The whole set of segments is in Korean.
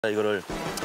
이거를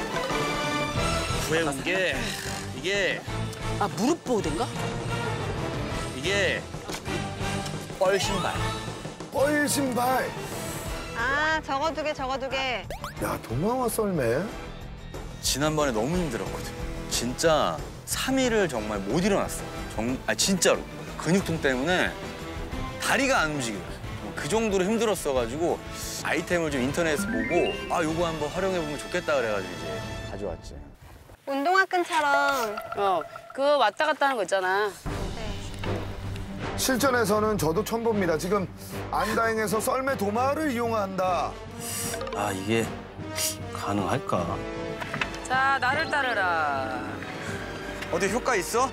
구해온 게 이게 무릎 보호대인가? 이게 뻘 신발. 뻘 신발. 아, 저거 두 개, 저거 두 개. 야, 도마와 썰매? 지난번에 너무 힘들었거든. 진짜 3일을 정말 못 일어났어. 진짜로. 근육통 때문에 다리가 안 움직여요. 그 정도로 힘들었어가지고 아이템을 좀 인터넷에서 보고 요거 한번 활용해보면 좋겠다 그래가지고 이제 가져왔지. 운동화 끈처럼. 그거 왔다 갔다 하는 거 있잖아. 네. 실전에서는 저도 처음 봅니다. 지금 안다행에서 썰매 도마를 이용한다. 이게 가능할까? 자, 나를 따르라. 어디 효과 있어?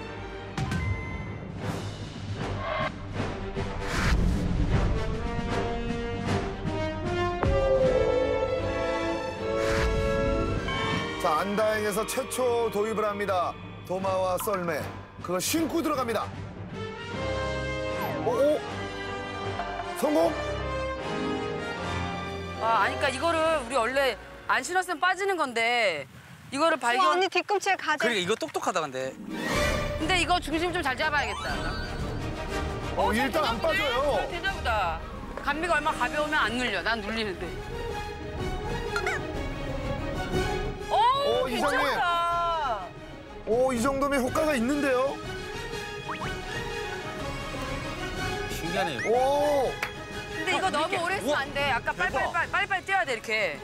자, 안다행에서 최초 도입을 합니다. 도마와 썰매. 그거 신고 들어갑니다. 오? 성공? 그러니까 이거를 우리 원래 안 신었으면 빠지는 건데 이거를 발견. 언니 뒤꿈치에 가재. 그러니까 이거 똑똑하다 근데. 근데 이거 중심 좀 잘 잡아야겠다. 일단 안 빠져요. 되나 보다. 감미가 얼마나 가벼우면 안 눌려. 난 눌리는데. 이상해. 괜찮다. 이 정도면 효과가 있는데요? 신기하네. 오! 근데 이거 너무 오래 쓰면 안 돼. 아까 빨리빨리 뛰어야 돼, 이렇게.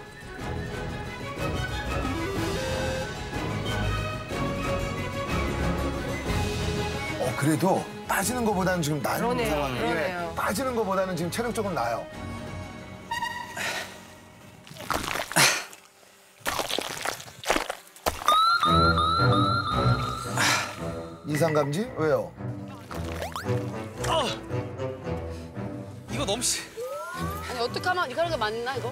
그래도 빠지는 것보다는 지금 나은 그러네요, 상황이에요. 그러네요. 빠지는 것보다는 지금 체력적으로 나아요. 이상감지? 왜요? 이거 너무 아니, 어떻게 하면 이거 하는 게 맞나, 이거?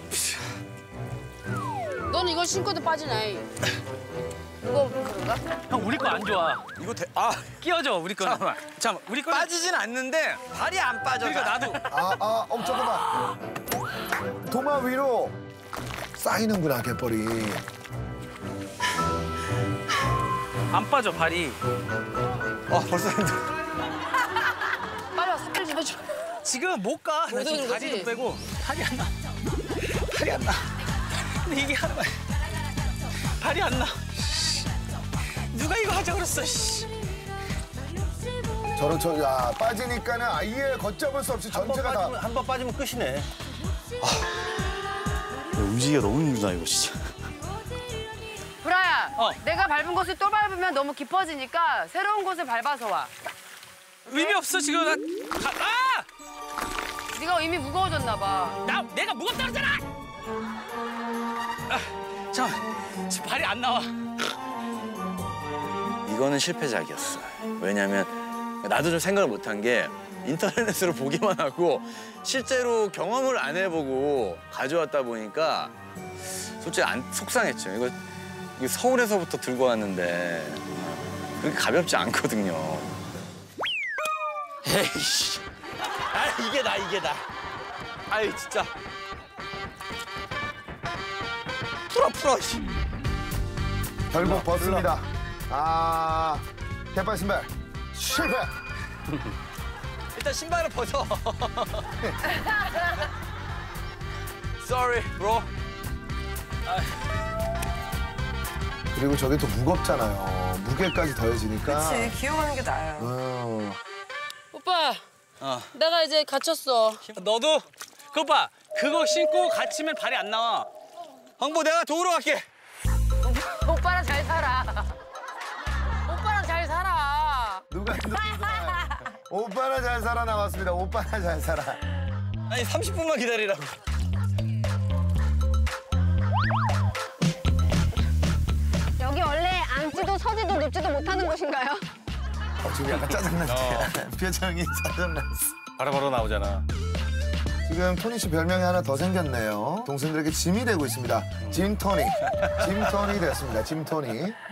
너는 이걸 신고도 빠지네. 이거 그런가? 형 우리 거 안 좋아. 이거 끼워줘 우리 거는. 잠깐만 우리 거 빠지진 않는데 발이 안 빠져. 그러니까 나도. 잠깐만. 도마 위로 쌓이는구나, 갯벌이. 안 빠져 발이. 벌써 힘들어. 빨리 와, 스킬 좀 해줘. 지금 못 가. 나 지금 그러는 다리도 거지? 빼고 발이 안 나. 발이 안 나. 근데 이게 하는 거야. 발이 안 나. 누가 이거 하자 그랬어. 빠지니까는 아예 걷잡을 수 없이 전체가 다. 한 번 빠지면 끝이네. 움직이기가 너무 힘들다 이거 진짜. 브라야, 내가 밟은 곳을 또 밟으면 너무 깊어지니까 새로운 곳을 밟아서 와. 의미 없어 지금. 네가 이미 무거워졌나 봐. 내가 무겁다 그러잖아. 잠깐 지금 발이 안 나와. 이거는 실패작이었어. 왜냐면 나도 좀 생각을 못한 게 인터넷으로 보기만 하고 실제로 경험을 안 해보고 가져왔다 보니까 솔직히 속상했죠. 이거 서울에서부터 들고 왔는데 그렇게 가볍지 않거든요. 에이씨. 이게 나. 아이 진짜. 풀어. 결국 벗습니다. 갯벌 신발 실패. 일단 신발을 벗어. Sorry, bro. 그리고 저게 또 무겁잖아요. 무게까지 더해지니까. 그치, 기어가는 게 나아요. 오빠, 내가 이제 갇혔어. 너도 그거 봐. 그거 신고 갇히면 발이 안 나와. 황보 내가 도우러 갈게. 오빠랑 잘 살아. 오빠랑 잘 살아. 누가 오빠나 잘 살아 나왔습니다. 오빠나 잘 살아. 아니 30분만 기다리라고. 여기 원래 앉지도 서지도 눕지도 못하는 곳인가요? 지금 약간 짜증났어요. 표정이 짜증났어. 바로 나오잖아. 지금 토니 씨 별명이 하나 더 생겼네요. 동생들에게 짐이 되고 있습니다. 짐토니. 짐토니 됐습니다. 짐토니.